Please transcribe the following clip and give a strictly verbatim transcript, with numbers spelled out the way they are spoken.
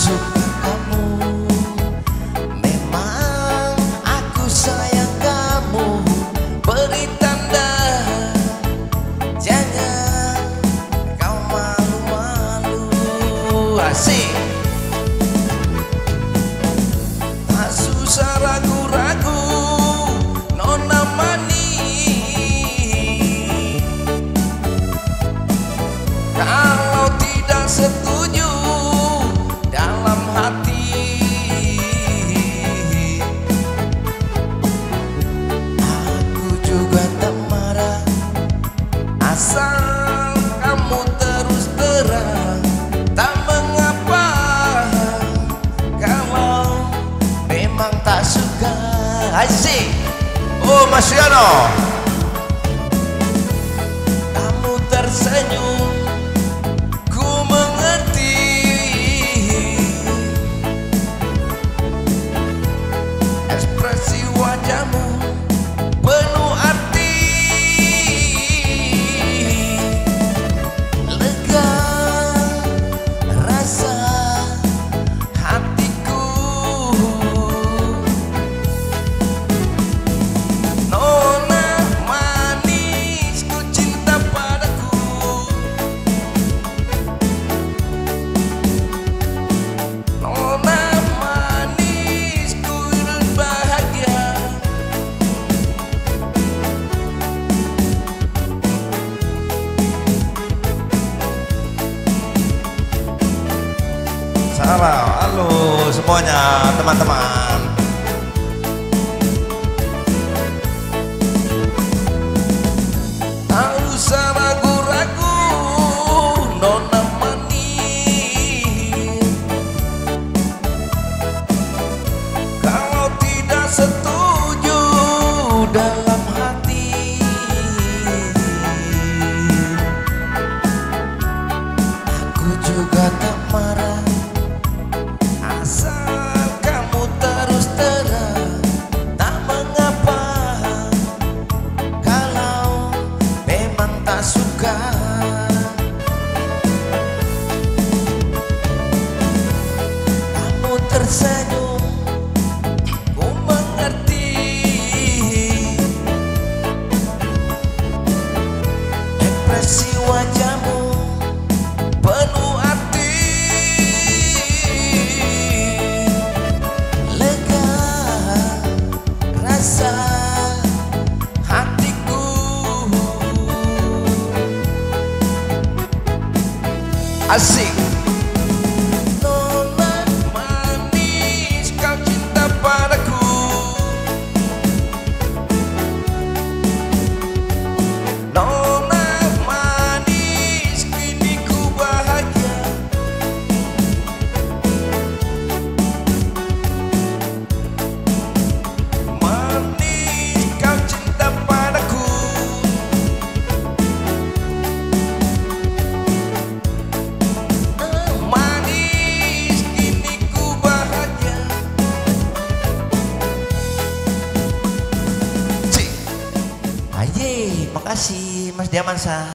suka kamu, memang aku sayang kamu. Beri tanda, jangan kau malu-malu. Asik. Tak susah ragu-ragu, nona manis. Kalau tidak setuju dalam hati, aku juga tak marah, asal kamu terus terang. Tak mengapa kalau memang tak suka. Asik. Oh Mas Yono, kamu tersenyum, ku mengerti. Ekspresi wajahmu penuh arti. Lega rasa hatiku, nona manis, ku cinta padaku. Nona manis, ku bahagia. Salam, halo semuanya teman-teman. Tak usah ragu-ragu, nona manis. Kalau tidak setuju dalam hati, aku juga tak marah, asal kamu terus terang. Tak mengapa kalau memang tak suka. Kamu tersenyum, ku mengerti. Ekspresi wajahmu penuh arti. Lega rasa hatiku. Asik. Nona manis, kau cinta padaku. Nona manis, kini ku bahagia. Manis, kau cinta padaku. Manis, kini ku bahagia. Cik. Aye, makasih Mas Diamansyah.